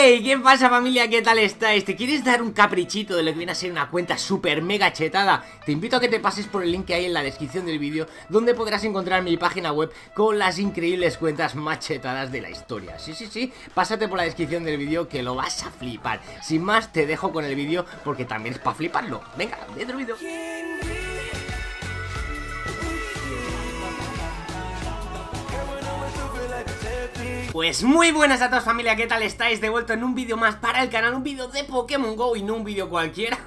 ¡Hey! ¿Qué pasa, familia? ¿Qué tal estáis? ¿Te quieres dar un caprichito de lo que viene a ser una cuenta super mega chetada? Te invito a que te pases por el link que hay en la descripción del vídeo, donde podrás encontrar mi página web con las increíbles cuentas más chetadas de la historia. Sí, pásate por la descripción del vídeo que lo vas a flipar. Sin más, te dejo con el vídeo porque también es para fliparlo. Venga, dentro vídeo. Pues muy buenas a todos, familia, ¿qué tal estáis? De vuelta en un vídeo más para el canal, un vídeo de Pokémon GO y no un vídeo cualquiera.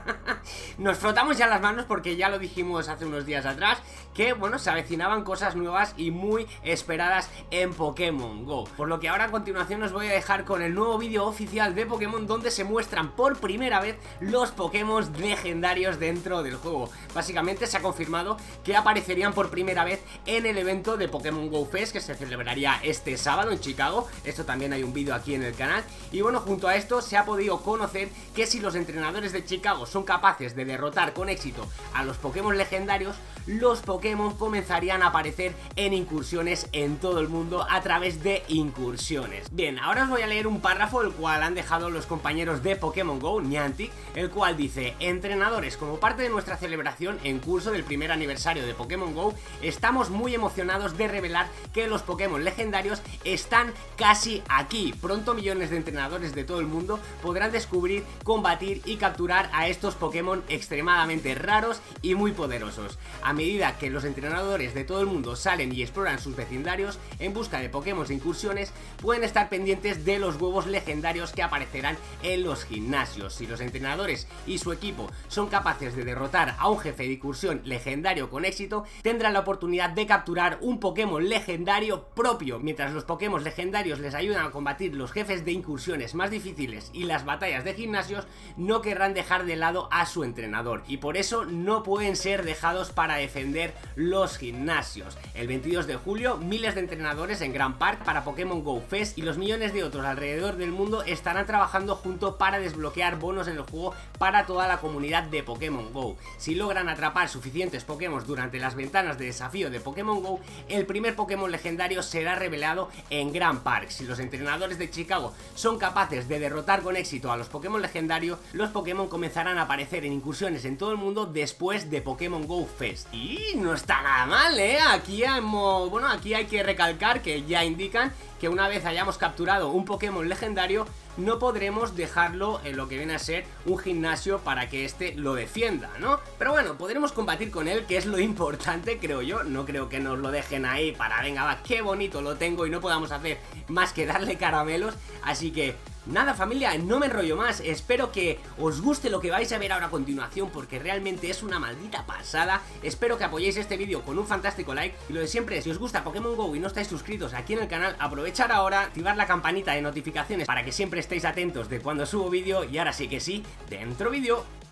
Nos frotamos ya las manos porque ya lo dijimos hace unos días atrás que, bueno, se avecinaban cosas nuevas y muy esperadas en Pokémon GO. Por lo que ahora a continuación os voy a dejar con el nuevo vídeo oficial de Pokémon, donde se muestran por primera vez los Pokémon legendarios dentro del juego. Básicamente se ha confirmado que aparecerían por primera vez en el evento de Pokémon GO Fest, que se celebraría este sábado en Chicago. Esto también hay un vídeo aquí en el canal. Y bueno, junto a esto se ha podido conocer que si los entrenadores de Chicago son capaces de derrotar con éxito a los Pokémon legendarios, los Pokémon comenzarían a aparecer en incursiones en todo el mundo a través de incursiones. Bien, ahora os voy a leer un párrafo el cual han dejado los compañeros de Pokémon GO, Niantic, el cual dice: entrenadores, como parte de nuestra celebración en curso del primer aniversario de Pokémon GO, estamos muy emocionados de revelar que los Pokémon legendarios están casi aquí. Pronto millones de entrenadores de todo el mundo podrán descubrir, combatir y capturar a estos Pokémon extremadamente raros y muy poderosos. A medida que los entrenadores de todo el mundo salen y exploran sus vecindarios en busca de Pokémon de incursiones, pueden estar pendientes de los huevos legendarios que aparecerán en los gimnasios. Si los entrenadores y su equipo son capaces de derrotar a un jefe de incursión legendario con éxito, tendrán la oportunidad de capturar un Pokémon legendario propio. Mientras los Pokémon legendarios les ayudan a combatir los jefes de incursiones más difíciles y las batallas de gimnasios, no querrán dejar de lado a su entrenador, y por eso no pueden ser dejados para defender los gimnasios. El 22 de julio, miles de entrenadores en Grand Park para Pokémon GO Fest y los millones de otros alrededor del mundo estarán trabajando juntos para desbloquear bonos en el juego para toda la comunidad de Pokémon GO. Si logran atrapar suficientes Pokémon durante las ventanas de desafío de Pokémon GO, el primer Pokémon legendario será revelado en Grand Park. Si los entrenadores de Chicago son capaces de derrotar con éxito a los Pokémon legendarios, los Pokémon comenzarán a aparecer en incursiones en todo el mundo después de Pokémon GO Fest. Y no está nada mal, aquí hay que recalcar que ya indican que una vez hayamos capturado un Pokémon legendario, no podremos dejarlo en lo que viene a ser un gimnasio para que este lo defienda, ¿no? Pero bueno, podremos combatir con él, que es lo importante, creo yo. No creo que nos lo dejen ahí para, venga, va, qué bonito lo tengo, y no podamos hacer más que darle caramelos. Así que nada, familia, no me enrollo más. Espero que os guste lo que vais a ver ahora a continuación, porque realmente es una maldita pasada. Espero que apoyéis este vídeo con un fantástico like. Y lo de siempre, si os gusta Pokémon GO y no estáis suscritos aquí en el canal, aprovechar ahora, activar la campanita de notificaciones para que siempre estéis atentos de cuando subo vídeo. Y ahora sí que sí, dentro vídeo.